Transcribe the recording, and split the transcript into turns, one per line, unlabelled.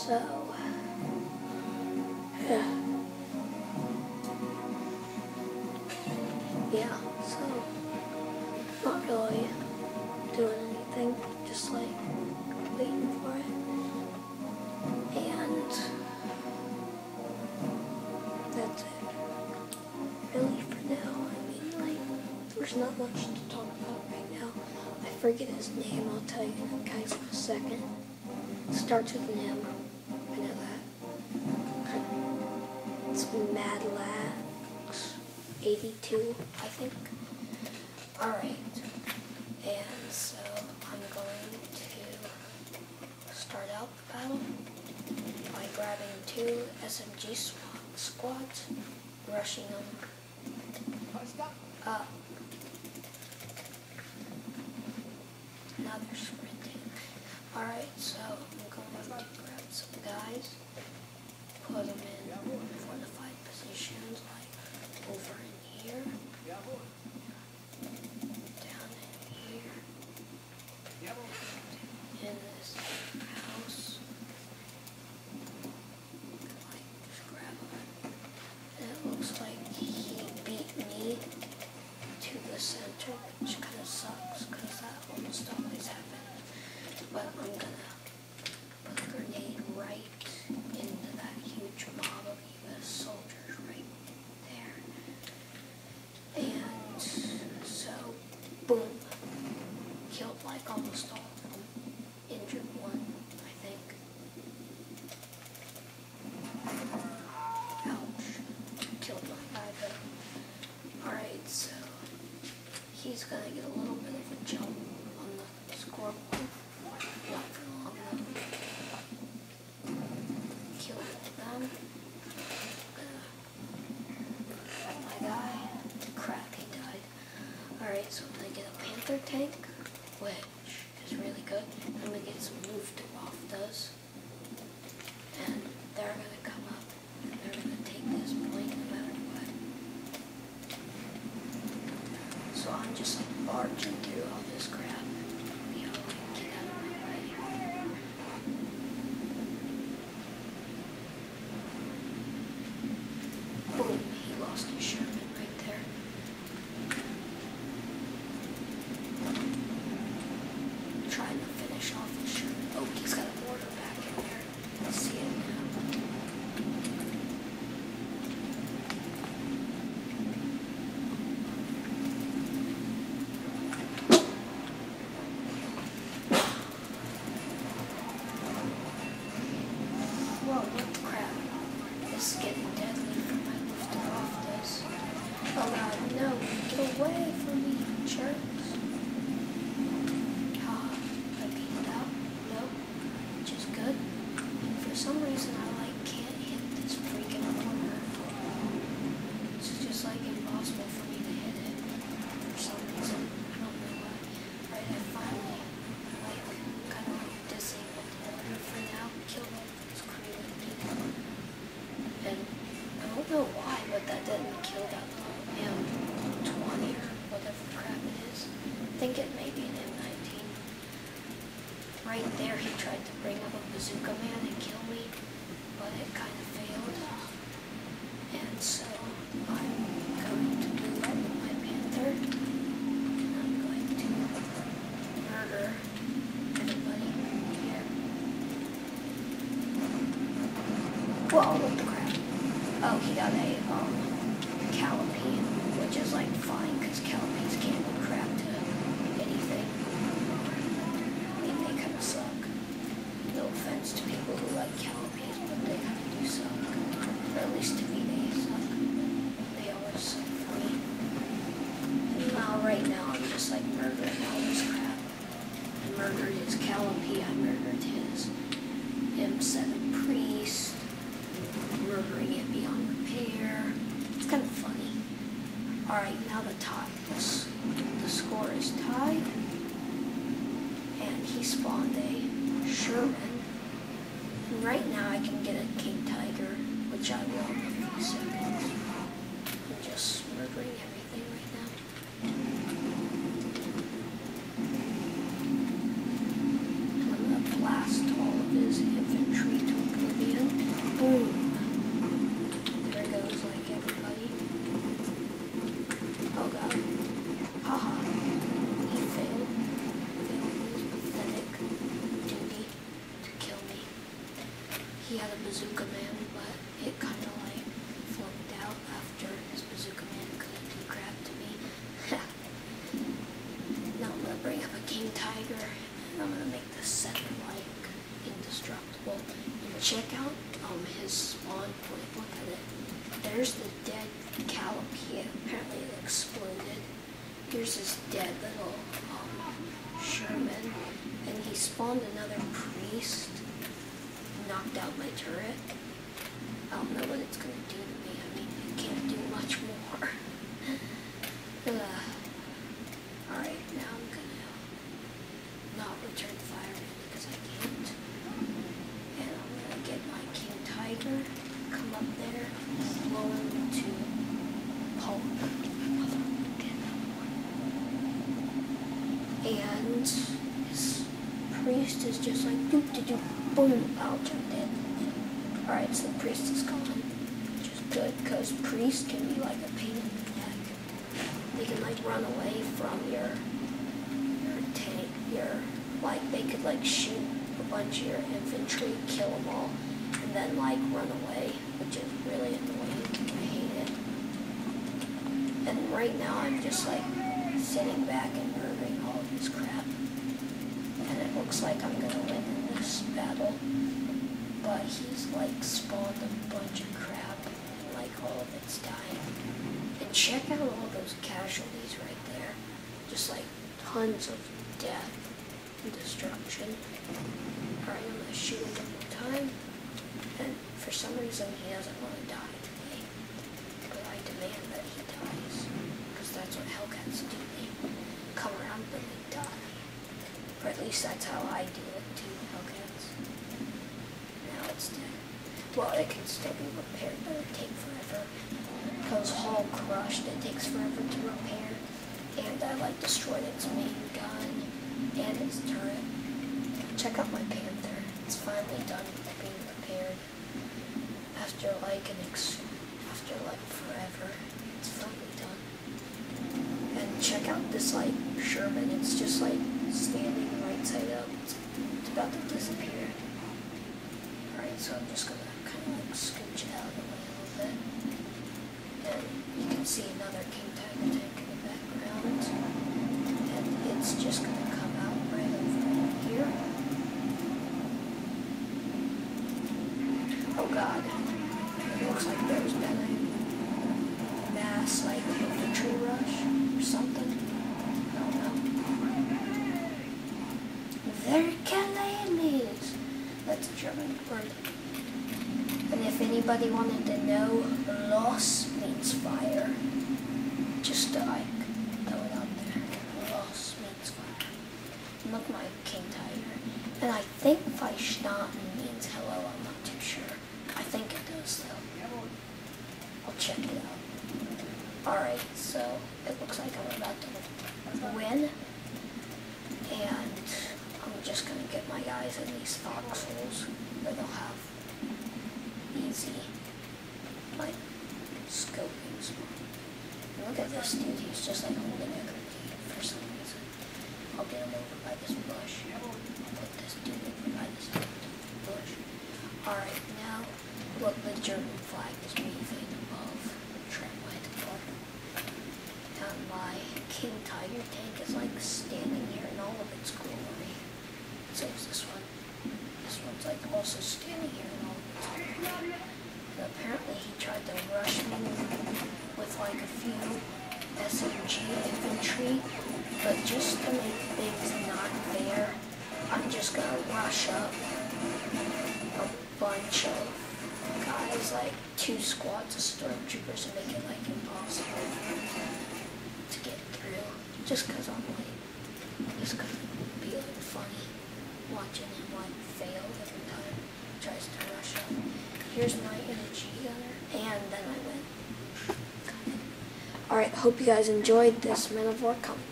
So, yeah, so, not really doing anything, just like waiting for it. And that's it. Really, for now. I mean, like, there's not much to talk about right now. I forget his name, I'll tell you guys in a second. It starts with an M. I know that. It's Madlax82, I think. Alright. And so I'm going to start out the battle by grabbing 2 SMG squads, rushing them up. Now they're sprinting. Alright, so I'm going to grab some guys, put them in fortified positions, like over in here, down in here, in this house, like, just grab them. And it looks like he beat me to the center, which kind of sucks, because that almost always happens. But I'm gonna put a grenade right into that huge mob of US soldiers right there. And so, boom. Killed like almost all of them. Injured one, I think. Ouch. Killed one guy though. Alright, so he's gonna get a little bit of a jump on the scoreboard. Not for long though. Killed them. My guy. Crap, he died. Alright, so I'm gonna get a Panther tank, which is really good. I'm gonna get some Luftwaffes. And they're gonna come up and they're gonna take this point no matter what. So I'm just like barging through all this crap. You know, like, get out of my way. Boom, he lost his Sherman right there. Trying to finish off his Sherman. Oh, he's got a mortar back in there. I see it now. Whoa, what the crap? This is getting deadly for my Luftwaffes. Oh god, no, get away from me, jerks. Ah, I beat it out. Nope, which is good. And for some reason I can't hit this freaking corner. It's just like impossible for me to hit it. For some reason. I don't know why. Right, I finally kind of disabled the order for now. Killed all those creative people. And I don't know why, but that didn't kill that little M20 or whatever crap it is. I think it may be an M19. Right there, he tried to bring up a bazooka man and kill me, but it kind of failed. And so I'm going to move up with my Panther. And I'm going to murder everybody here. Whoa, what the crap? Oh, he got a Callipee, which is like fine, because Callipees can't do crap to anything. I mean, they kind of suck. No offense to people who like Callipees, but they kind of do suck. Or at least to me, they suck. They always suck for me. And now, right now, I'm just like murdering all this crap. I murdered his Callipee, I murdered his M7 Priest. Murdering it beyond repair. It's kind of funny. Alright, now the score is tied. And he spawned a Sherman. And right now I can get a King Tiger, which I will in a few seconds. I'm just murdering everything right now. I'm gonna blast all of his infantry to had a bazooka man, but it kind of like flunked out after his bazooka man couldn't do crap to me. Now I'm gonna bring up a king tiger, and I'm gonna make this set like indestructible. And check out his spawn point. Look at it. There's the dead callipee. Apparently it exploded. Here's his dead little Sherman, and he spawned another priest. Knocked out my turret. I don't know what it's gonna do to me. I mean, it can't do much more. Alright, now I'm gonna not return fire because I can't. And I'm gonna get my king tiger, come up there, blow him to pulp. And his priest is just like doop de doop boom. Ouch, I'm dead. Alright, so the priest is gone. Which is good, because priests can be like a pain in the neck. They can like run away from your tank, they could like shoot a bunch of your infantry, kill them all, and then like run away, which is really annoying. I hate it. And right now I'm just like sitting back and murdering all of this crap. And it looks like I'm gonna win in this battle. But he's like spawned a bunch of crap, and like all of it's dying. And check out all those casualties right there. Just like tons of death and destruction. Alright, I'm gonna shoot him one more time. And for some reason he doesn't want to die today. But I demand that he dies. Because that's what Hellcats do. They come around and they die. Or at least that's how I do it to Hellcats. Now it's dead. Well, it can still be repaired, but it'll take forever. Because hull crushed, it takes forever to repair. And I like destroyed its main gun and its turret. Check out my Panther. It's finally done being repaired. After like forever, it's finally done. And check out this like Sherman. It's just like standing right side up. It's about to disappear. Alright, so I'm just gonna kind of like scooch it out of the way a little bit. And you can see another king tiger tank in the background. And it's just gonna come out right over here. Oh god. It looks like there's been a mass like infantry rush or something. I don't know. Verkalenis. That's a German word. And if anybody wanted to know, loss means fire. Just to like throw it out there. Loss means fire. And look, my king tiger. And I think Weihnachten means hello. I'm not too sure. I think it does though. I'll check it out. Alright, so it looks like I'm about to win. And I'm just going to get my guys in these foxholes where they'll have easy, like, scoping spawn. Look at this dude, he's just like holding a grenade for some reason. I'll get him over by this bush. I'll put this dude over by this bush. Alright, now look, the German flag is waving above tramway deport. And my king tiger tank is like standing here in all of its glory. So is this one. This one's like also standing here in all of its glory. And apparently he tried to rush me with like a few SMG infantry, but just to make things not fair, I'm just gonna rush up a bunch of guys, like 2 squads of stormtroopers, and make it like impossible to get through. Just because I'm like, just because it would be like funny watching him like fail every time he tries to rush up. Here's my energy gunner, and then I win. Alright, hope you guys enjoyed this Men of War commentary.